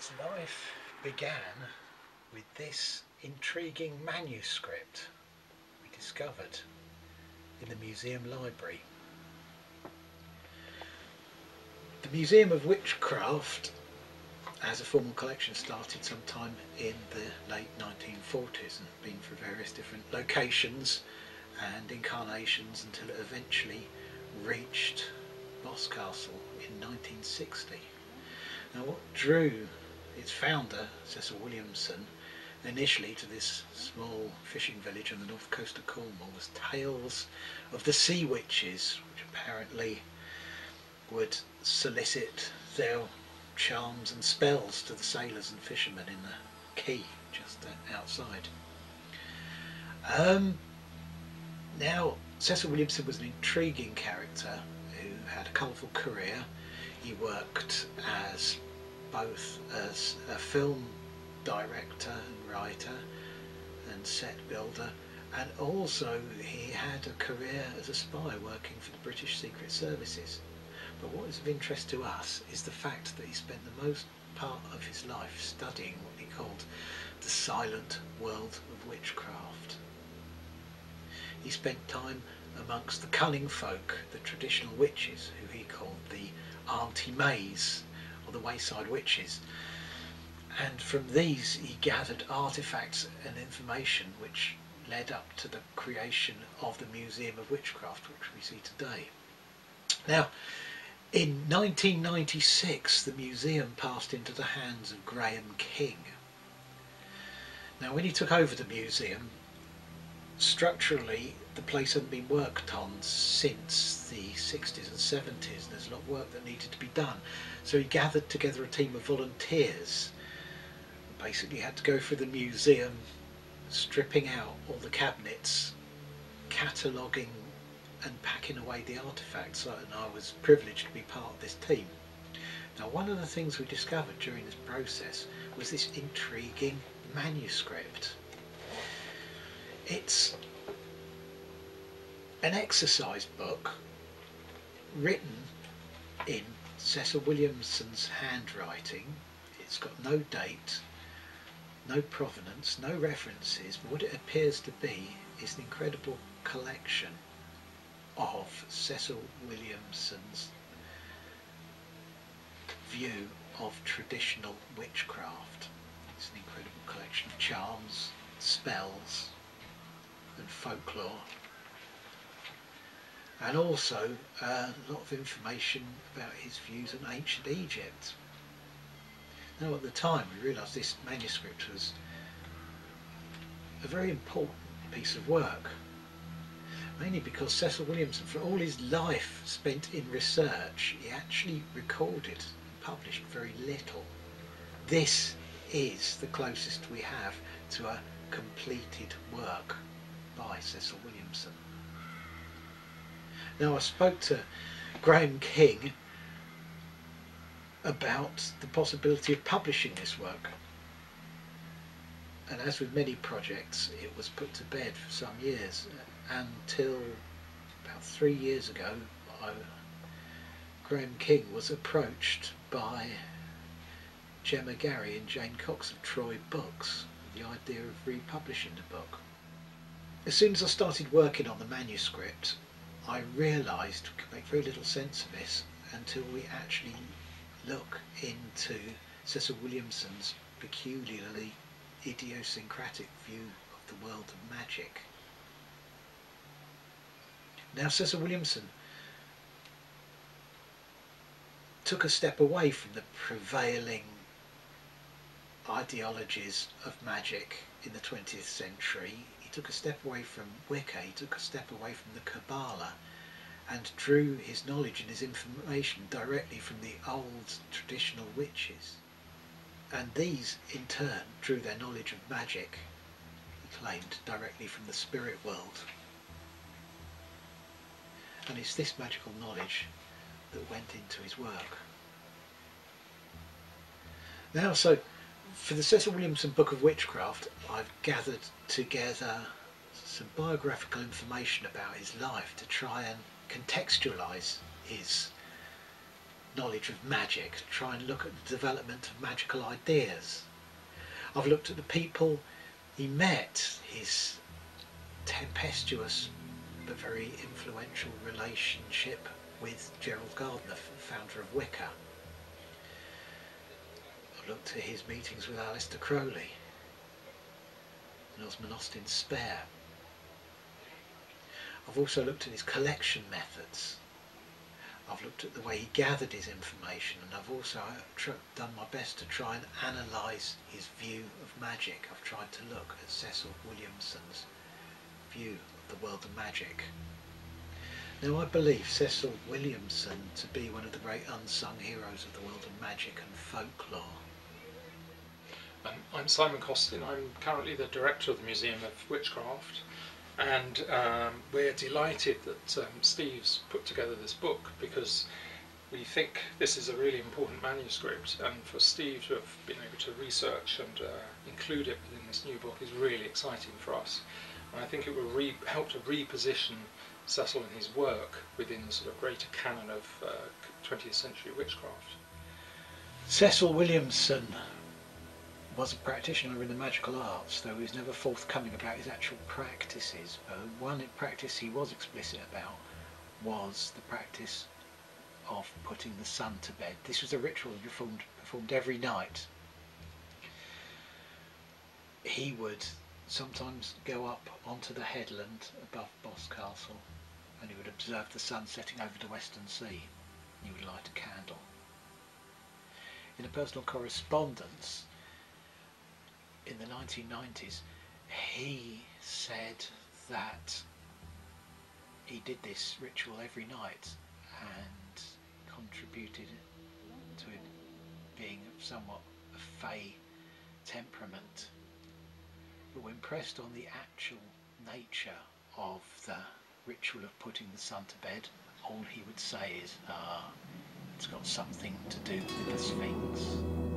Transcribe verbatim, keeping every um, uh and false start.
His life began with this intriguing manuscript we discovered in the museum library. The Museum of Witchcraft as a formal collection started sometime in the late nineteen forties and been for various different locations and incarnations until it eventually reached Boscastle in nineteen sixty. Now, what drew its founder, Cecil Williamson, initially to this small fishing village on the north coast of Cornwall was tales of the sea witches, which apparently would solicit their charms and spells to the sailors and fishermen in the quay just outside. Um, now, Cecil Williamson was an intriguing character who had a colourful career. He worked as both as a film director and writer and set builder, and also he had a career as a spy working for the British Secret Services. But what is of interest to us is the fact that he spent the most part of his life studying what he called the silent world of witchcraft. He spent time amongst the cunning folk, the traditional witches, who he called the Auntie Mays, or the wayside witches, and from these he gathered artefacts and information which led up to the creation of the Museum of Witchcraft, which we see today. Now, in nineteen ninety-six the museum passed into the hands of Graham King. Now, when he took over the museum, structurally the place hadn't been worked on since the sixties and seventies. There's a lot of work that needed to be done, so he gathered together a team of volunteers. Basically had to go through the museum, stripping out all the cabinets, cataloguing and packing away the artefacts, and I was privileged to be part of this team. Now, one of the things we discovered during this process was this intriguing manuscript. It's an exercise book written in Cecil Williamson's handwriting. It's got no date, no provenance, no references, but what it appears to be is an incredible collection of Cecil Williamson's view of traditional witchcraft. It's an incredible collection of charms, spells and folklore, and also uh, a lot of information about his views on ancient Egypt. Now, at the time we realised this manuscript was a very important piece of work, mainly because Cecil Williamson, for all his life spent in research, he actually recorded and published very little. This is the closest we have to a completed work by Cecil Williamson. Now, I spoke to Graham King about the possibility of publishing this work, and as with many projects, it was put to bed for some years, until about three years ago I, Graham King was approached by Gemma Gary and Jane Cox of Troy Books with the idea of republishing the book. As soon as I started working on the manuscript, I realised we could make very little sense of this until we actually look into Cecil Williamson's peculiarly idiosyncratic view of the world of magic. Now, Cecil Williamson took a step away from the prevailing ideologies of magic in the twentieth century. He took a step away from Wicca, he took a step away from the Kabbalah, and drew his knowledge and his information directly from the old traditional witches. And these, in turn, drew their knowledge of magic, he claimed, directly from the spirit world. And it's this magical knowledge that went into his work. Now, so for the Cecil Williamson Book of Witchcraft, I've gathered together some biographical information about his life to try and contextualise his knowledge of magic, to try and look at the development of magical ideas. I've looked at the people he met, his tempestuous but very influential relationship with Gerald Gardner, founder of Wicca. I've looked at his meetings with Aleister Crowley and Osman Austin's Spare. I've also looked at his collection methods. I've looked at the way he gathered his information, and I've also done my best to try and analyse his view of magic. I've tried to look at Cecil Williamson's view of the world of magic. Now, I believe Cecil Williamson to be one of the great unsung heroes of the world of magic and folklore. Um, I'm Simon Costin. I'm currently the director of the Museum of Witchcraft, and um, we're delighted that um, Steve's put together this book, because we think this is a really important manuscript, and for Steve to have been able to research and uh, include it within this new book is really exciting for us. And I think it will re help to reposition Cecil and his work within the sort of greater canon of uh, twentieth century witchcraft. Cecil Williamson was a practitioner in the magical arts, though he was never forthcoming about his actual practices. Uh, one practice he was explicit about was the practice of putting the sun to bed. This was a ritual he performed, performed every night. He would sometimes go up onto the headland above Boscastle, and he would observe the sun setting over the western sea. He would light a candle. In a personal correspondence in the nineteen nineties, he said that he did this ritual every night and contributed to it being of somewhat a fey temperament. But when pressed on the actual nature of the ritual of putting the sun to bed, all he would say is, ah, it's got something to do with the Sphinx.